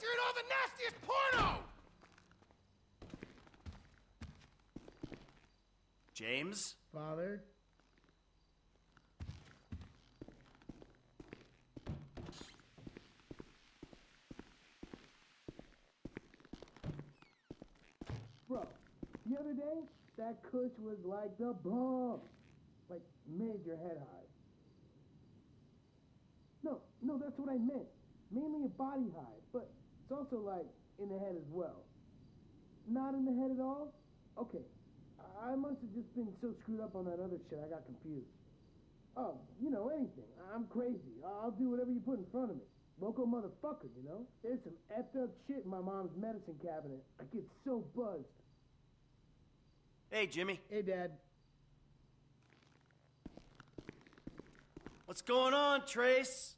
You're in all the nastiest porno! James? Father? Bro, the other day, that kush was like the bomb. Like, made your head high. No, that's what I meant. Mainly a body high, but it's also like in the head as well. Not in the head at all? Okay, I must have just been so screwed up on that other shit I got confused. Oh, anything. I'm crazy. I'll do whatever you put in front of me. Local motherfucker, you know? There's some effed up shit in my mom's medicine cabinet. I get so buzzed. Hey, Jimmy. Hey, Dad. What's going on, Trace?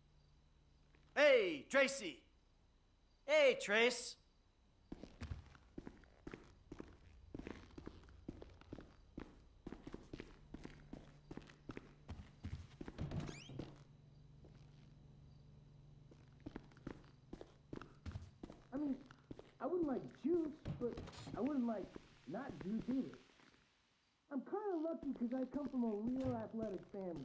Hey, Tracy. Hey, Trace. I mean, I wouldn't like juice, but I wouldn't like not juice either. I'm kind of lucky because I come from a real athletic family.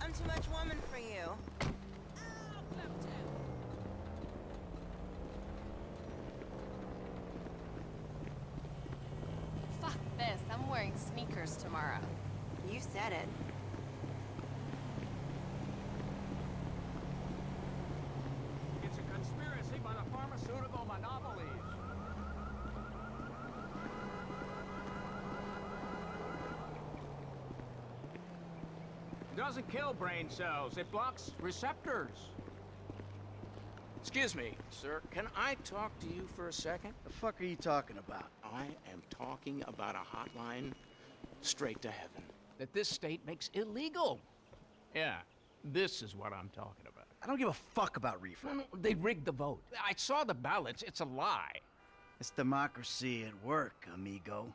I'm too much woman for you. Fuck this, I'm wearing sneakers tomorrow. You said it. It's a conspiracy by the pharmaceutical monopolies. Doesn't kill brain cells, it blocks receptors. Excuse me, sir, can I talk to you for a second? The fuck are you talking about? I am talking about a hotline straight to heaven that this state makes illegal. Yeah, this is what I'm talking about. I don't give a fuck about reefer. No, they rigged the vote. I saw the ballots. It's a lie. It's democracy at work, amigo.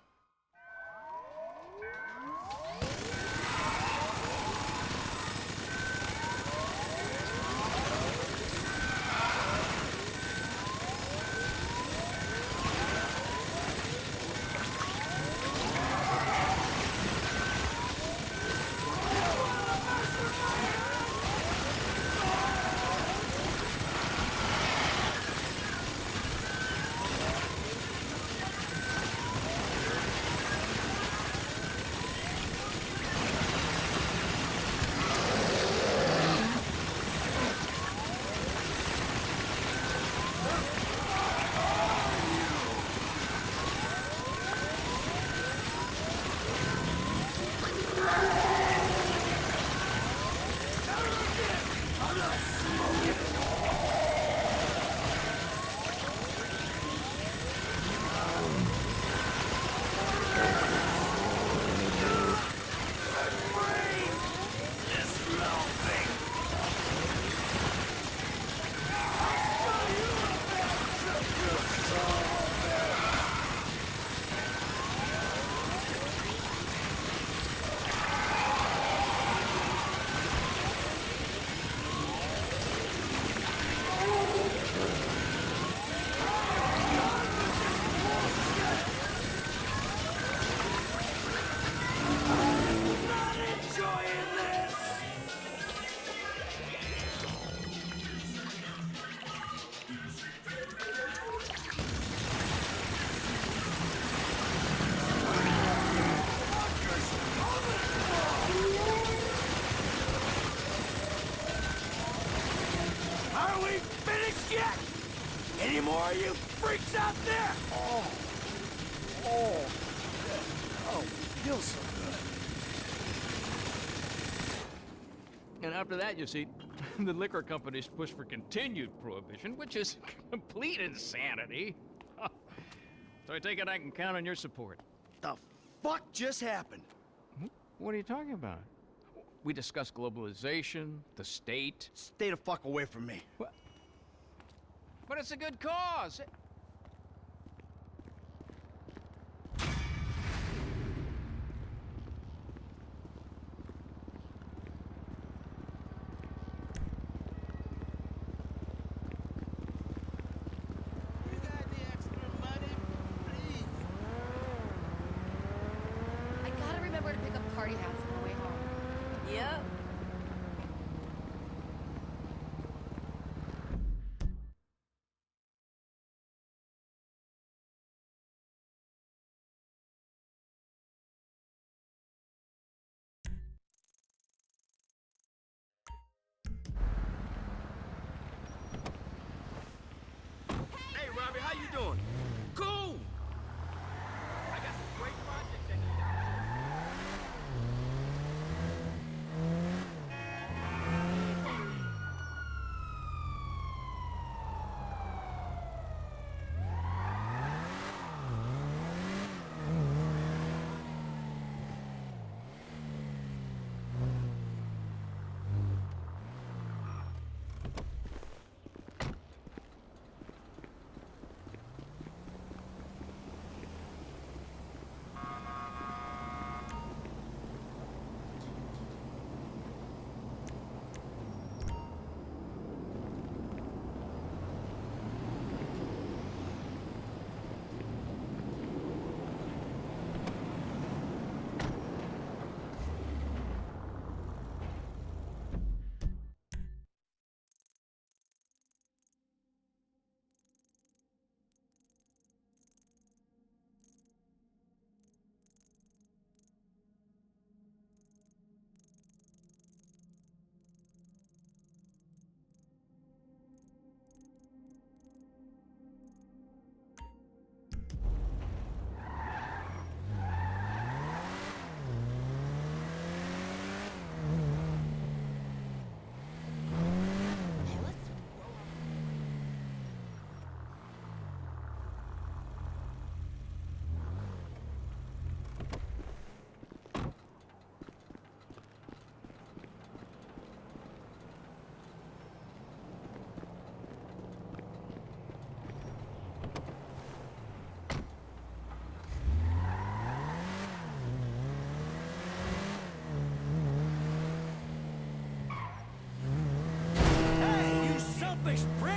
Any more of you freaks out there? Oh, it feels so good. And after that, you see, the liquor companies push for continued prohibition, which is complete insanity. So I take it I can count on your support. The fuck just happened? What are you talking about? We discussed globalization, the state. Stay the fuck away from me. What? But it's a good cause. You got the extra money? Please. I gotta remember to pick up party hats on the way home. Yep. Hey, Robbie, how you doing? Cool. I got some great projects that need done. place, prick!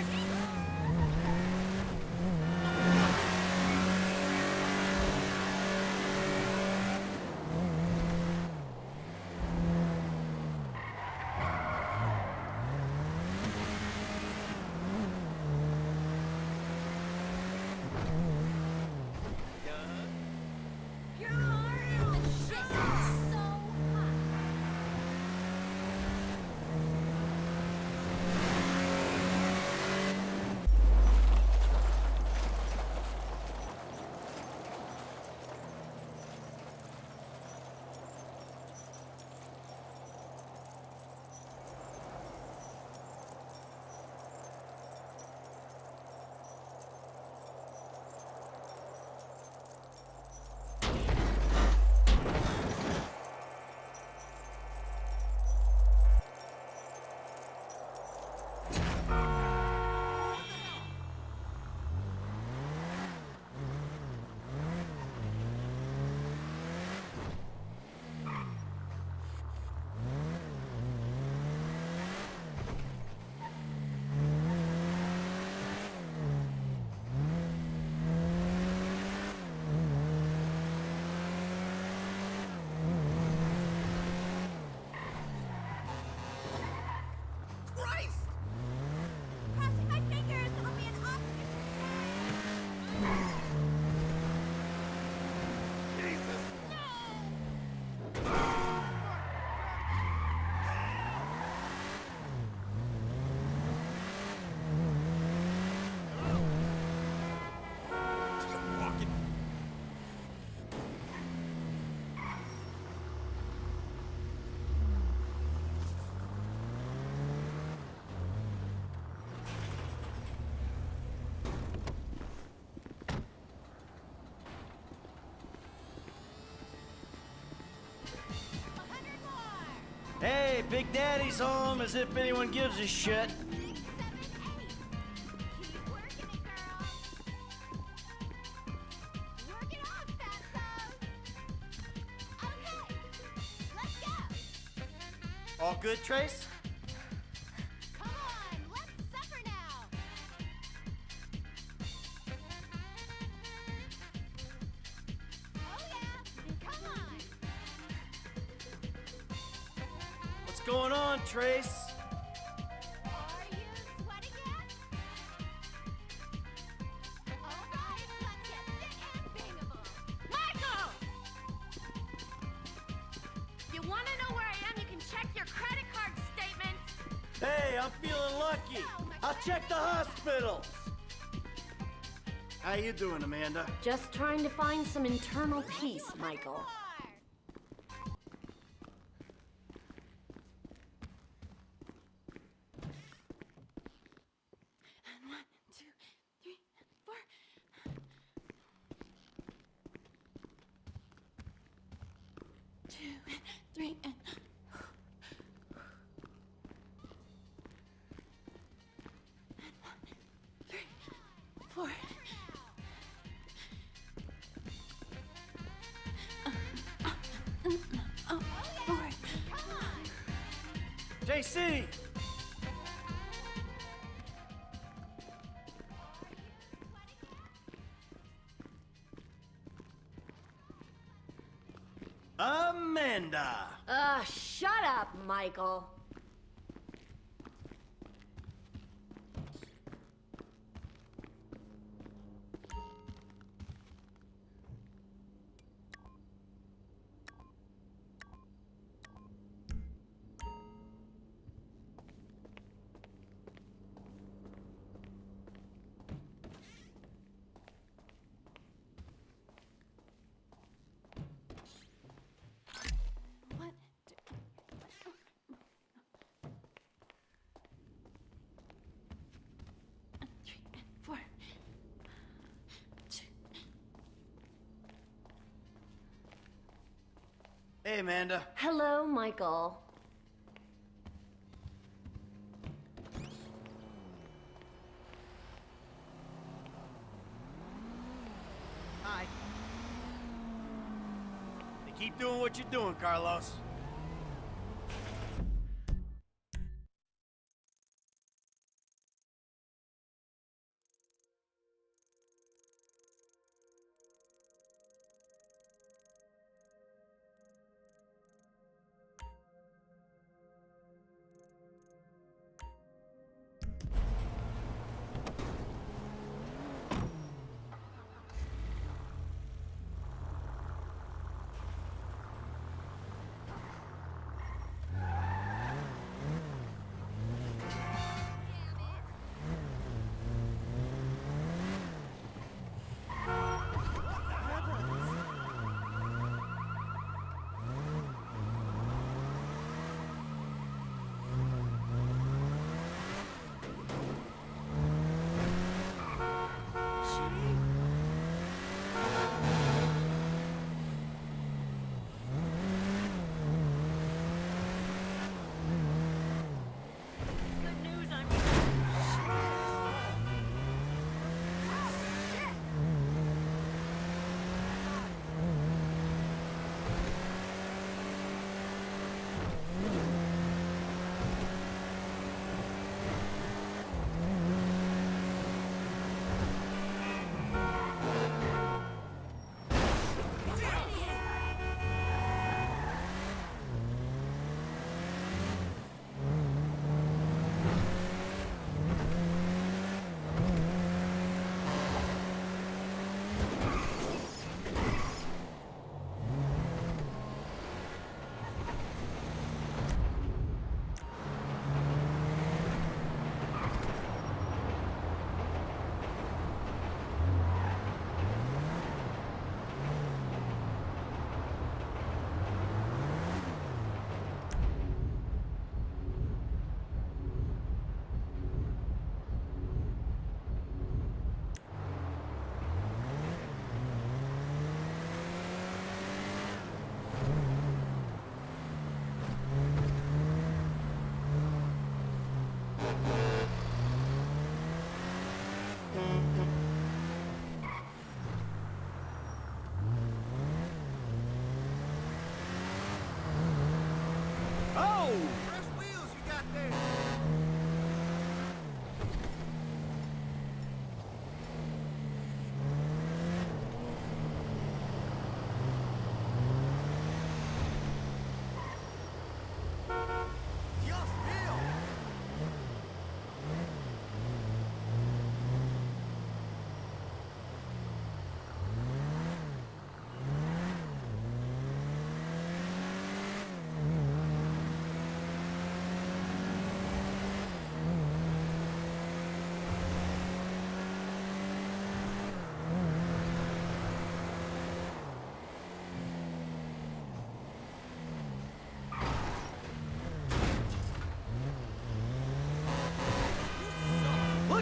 Your car is shit. So hot. Christ! Crossing my fingers, it'll be an awesome. Jesus! Walking. Hey, Big Daddy's home, as if anyone gives a shit. Keep working it, girl. Work it off, fatso. Okay, let's go. All good, Trace? Come on, let's suffer now. Oh yeah, come on. What's going on, Trace? Are you sweating yet? All right, let's get fit and bangable. Michael! You want to know where I am? You can check your credit card statements. Hey, I'm feeling lucky. I'll check the hospitals. How you doing, Amanda? Just trying to find some internal peace, Michael. And 1, 2, 3, 4. 2 and 3 and 3, 4. Oh, 4. JC! Amanda! Shut up, Michael. What? 3 and 4. 2. Hey, Amanda. Hello, Michael. Hi. Hey, keep doing what you're doing, Carlos.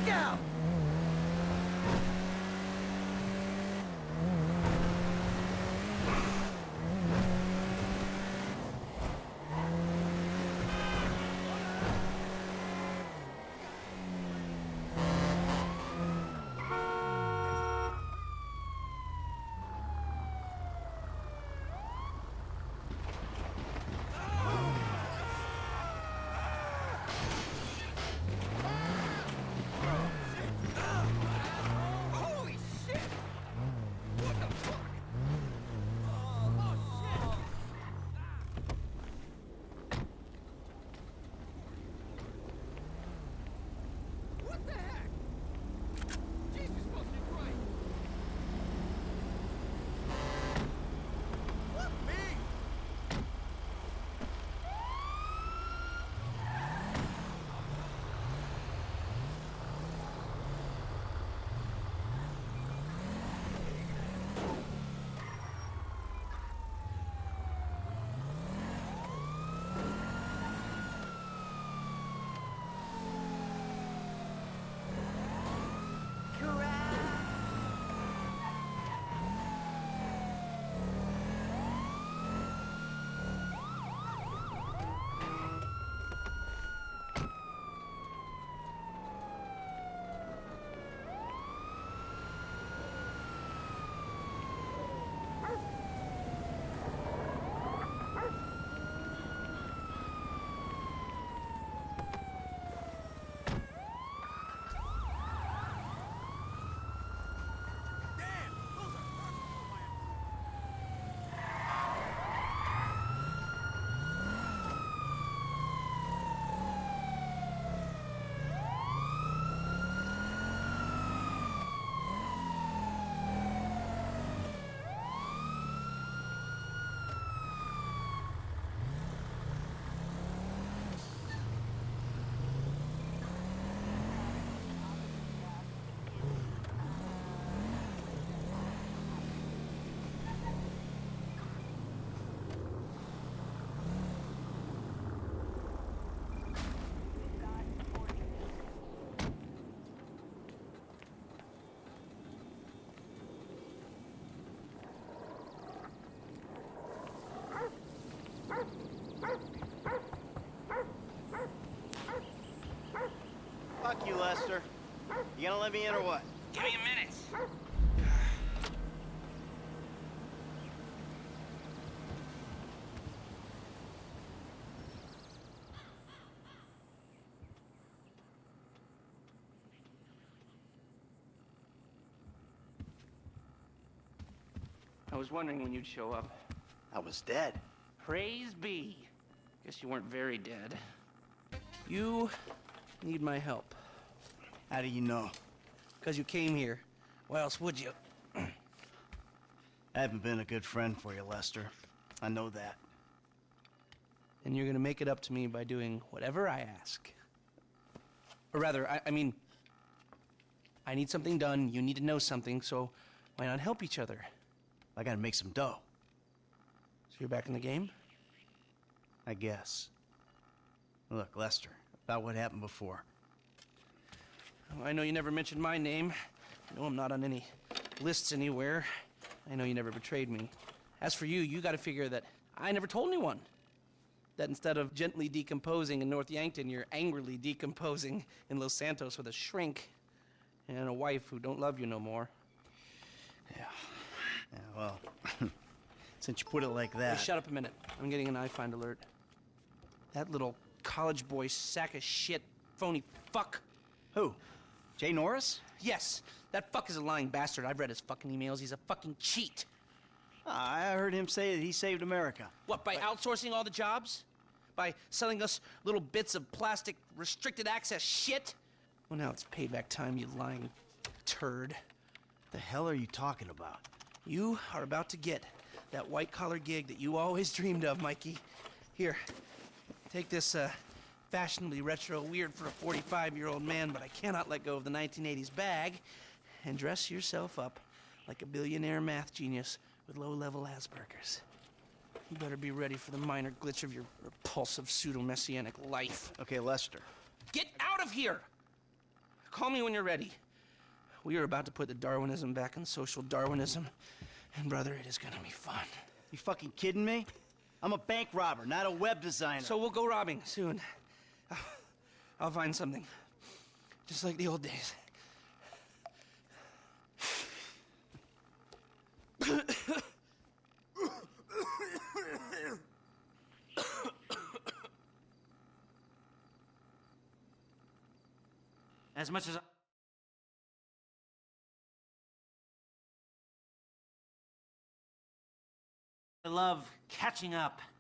Look out! Holy shit! What the fuck? Oh shit! What the heck? Jesus fucking Christ! Fuck me! Fuck you, Lester. You gonna let me in or what? Give me a minute. I was wondering when you'd show up. I was dead. Praise be. Guess you weren't very dead. You need my help. How do you know? Because you came here. Why else would you? I haven't been a good friend for you, Lester. I know that. And you're gonna make it up to me by doing whatever I ask. Or rather, I mean, I need something done, you need to know something, so why not help each other? I gotta make some dough. So you're back in the game? I guess. Look, Lester, about what happened before. Well, I know you never mentioned my name. I know I'm not on any lists anywhere. I know you never betrayed me. As for you, you gotta figure that I never told anyone. That instead of gently decomposing in North Yankton, you're angrily decomposing in Los Santos with a shrink and a wife who don't love you no more. Yeah, well, since you put it like that... Hey, shut up a minute. I'm getting an iFind alert. That little college boy sack of shit, phony fuck. Who? Jay Norris? Yes, that fuck is a lying bastard. I've read his fucking emails. He's a fucking cheat. I heard him say that he saved America. What, by outsourcing all the jobs? By selling us little bits of plastic restricted access shit? Well, now it's payback time, you lying turd. The hell are you talking about? You are about to get that white-collar gig that you always dreamed of, Mikey. Here, take this, fashionably retro weird for a 45-year-old man, but I cannot let go of the 1980s bag, and dress yourself up like a billionaire math genius with low-level Asperger's. You better be ready for the minor glitch of your repulsive pseudo-messianic life. Okay, Lester. Get out of here! Call me when you're ready. We are about to put the Darwinism back in social Darwinism. And brother, it is gonna be fun. You fucking kidding me? I'm a bank robber, not a web designer. So we'll go robbing soon. I'll find something. Just like the old days. As much as I love catching up